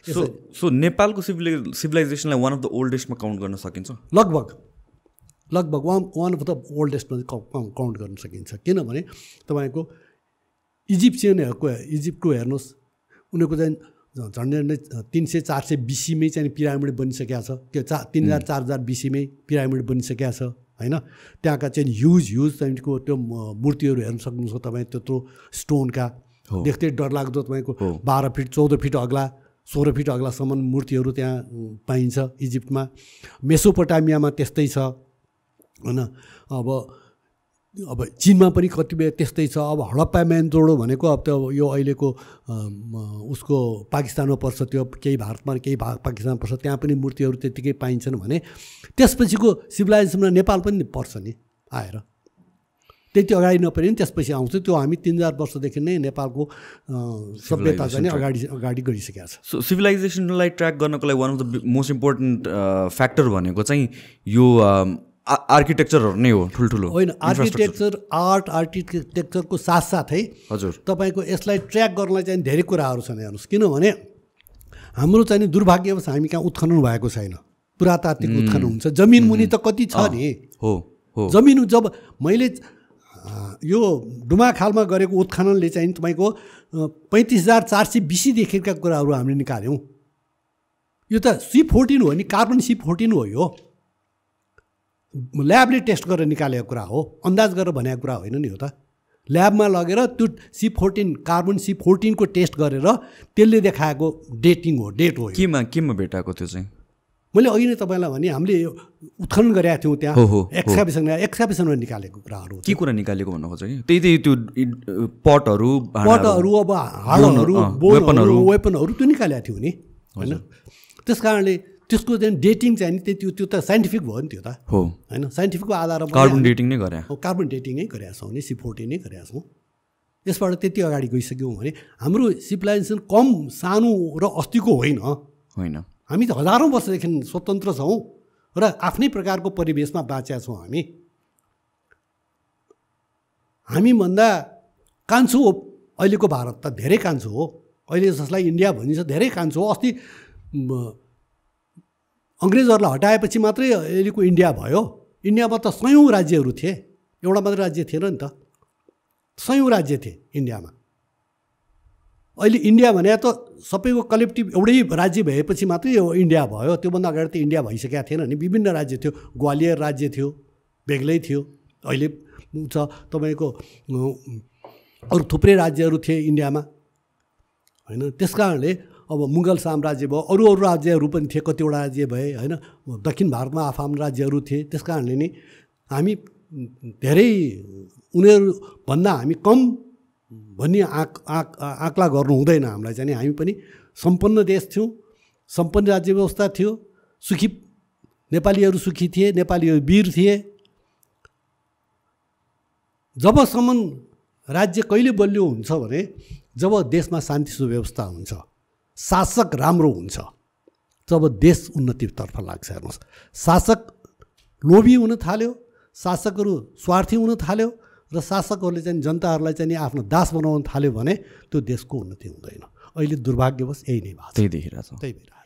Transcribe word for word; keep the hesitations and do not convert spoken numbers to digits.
so so नेपालको सिभिलाइ सिभिलाइजेसनलाई वान अफ द ओल्डेस्टमा काउन्ट गर्न सकिन्छ लगभग लगभग वान वान अफ द ओल्डेस्टमा काउन्ट गर्न सकिन्छ किनभने तपाईँको इजिप्सियनहरूको इजिप्टको हेर्नुहोस् उनीहरूको चाहिँ झन्डै झन्डै तिन सय चार सय बिसीमै चाहिँ पिरामिड बनिसकेको छ के चा तिन हजार चार हजार बिसीमै पिरामिड बनिसकेको छ होइन त्यहाँका चाहिँ ह्युज ह्युज तपाईँको त्यो मूर्तिहरू हेर्न सक्नुहुन्छ तपाईँ त्यत्रो स्टोनका देख्दै डरलाग्दो तपाईँको बाह्र फिट चौध फिट अग्ला सोह्र फिट अग्लासम्म मूर्तिहरू त्यहाँ पाइन्छ इजिप्टमा मेसोपोटामियामा त्यस्तै छ होइन अब अब चिनमा पनि कतिपय त्यस्तै छ अब हडप्पा मोहेन्जोडो भनेको अब त्यो यो अहिलेको उसको पाकिस्तानमा पर्छ त्यो केही भारतमा केही भा पाकिस्तानमा पर्छ त्यहाँ पनि मूर्तिहरू त्यत्तिकै पाइन्छन् भने त्यसपछिको सिभिलाइजेसनमा नेपाल पनि पर्छ नि आएर त्यति अगाडि नपरे नि त्यसपछि आउँछ त्यो हामी तिन हजार वर्षदेखि नै नेपालको सभ्यता चाहिँ अगाडि अगाडि गइसकेको छ सो सिभिलाइजेसनलाई ट्र्याक गर्नको लागि one of the most important factor भनेको चाहिँ यो आर्किटेक्चरहरू नै हो ठुल्ठुलो होइन आर्किटेक्चर आर्ट आर्किटेक्चरको साथसाथै हजुर तपाईँको यसलाई ट्र्याक गर्नलाई चाहिँ धेरै कुराहरू छन् हेर्नुहोस् किनभने हाम्रो चाहिँ दुर्भाग्यवश हामी कहाँ उत्खनन भएको छैन पुरातात्विक उत्खनन हुन्छ जमिन मुनि त कति छ नि हो हो जमिन जब मैले यो डुमाखालमा गरेको उत्खननले चाहिँ तपाईँको पैँतिस हजार चार सय बिसीदेखिका कुराहरू हामीले निकाल्यौँ यो त सी फोर्टिन हो नि कार्बन सी फोर्टिन हो यो ल्याबले टेस्ट गरेर निकालेको कुरा हो अन्दाज गरेर भनेको कुरा होइन नि हो त ल्याबमा लगेर त्यो सी फोर्टिन कार्बन सी फोर्टिनको टेस्ट गरेर त्यसले देखाएको डेटिङ हो डेट हो केमा केमा भेटाएको त्यो चाहिँ मैले अघि नै तपाईँलाई भने हामीले उत्खनन गरेका थियौँ त्यहाँ एक्सकाभेसन एक्सकाभेसनमा निकालेको कुराहरू के कुरा निकालेको भन्नु खोजेँ त्यही त्यही त्यो पटहरू पटहरू अब हाडहरू वेपनहरू वेपनहरू त्यो निकालेका थियौँ नि होइन त्यस कारणले त्यसको चाहिँ डेटिङ चाहिँ नि त्यो त्यो त साइन्टिफिक भयो नि त्यो त हो होइन साइन्टिफिकको आधारमा कार्बन डेटिङ नै गरे हो कार्बन डेटिङ नै गरेका छौँ नि सी फोर्टिन नै गरेका छौँ यसबाट त्यति अगाडि गइसक्यौँ भने हाम्रो सिभिलाइजेसन कम सानो र अस्तिको होइन होइन हामी त हजारौँ वर्षदेखि स्वतन्त्र छौँ र आफ्नै प्रकारको परिवेशमा बाँचेका छौँ हामी हामीभन्दा कान्छो हो अहिलेको भारत त धेरै कान्छो हो अहिले जसलाई इन्डिया भनिन्छ धेरै कान्छो हो अस्ति अङ्ग्रेजहरूलाई हटाएपछि मात्रै अहिलेको इन्डिया भयो इन्डियामा त सयौँ राज्यहरू थिए एउटा मात्रै राज्य थिएन नि त सयौँ राज्य थिए इन्डियामा अहिले इन्डिया भने त सबैको कलेक्टिभ एउटै राज्य भएपछि मात्रै यो इन्डिया भयो त्योभन्दा अगाडि त इन्डिया भइसकेको थिएन नि विभिन्न राज्य थियो ग्वालियर राज्य थियो बेग्लै थियो अहिले छ तपाईँको अरू थुप्रै राज्यहरू थिए इन्डियामा होइन त्यस कारणले अब मुगल साम्राज्य भयो अरू अरू राज्यहरू पनि थिए कतिवटा राज्य भए होइन दक्षिण भारतमा आफआफ्नो राज्यहरू थिए त्यस कारणले नि हामी धेरै उनीहरूभन्दा हामी कम भन्ने आँक आँक आँकला गर्नु हुँदैन हामीलाई चाहिँ हामी पनि सम्पन्न देश थियौँ सम्पन्न राज्य व्यवस्था थियो सुखी नेपालीहरू सुखी थिए नेपालीहरू वीर थिए जबसम्म राज्य कहिले बलियो हुन्छ भने जब देशमा शान्ति सुव्यवस्था हुन्छ शासक राम्रो हुन्छ जब देश उन्नतितर्फ लाग्छ हेर्नुहोस् शासक लोभी हुन थाल्यो शासकहरू स्वार्थी हुन थाल्यो र शासकहरूले चाहिँ जनताहरूलाई चाहिँ आफ्नो दास बनाउन थाल्यो भने त्यो देशको उन्नति हुँदैन अहिले दुर्भाग्यवश यही नै भएको छ त्यही देखिरहेको छ त्यही भइरहेको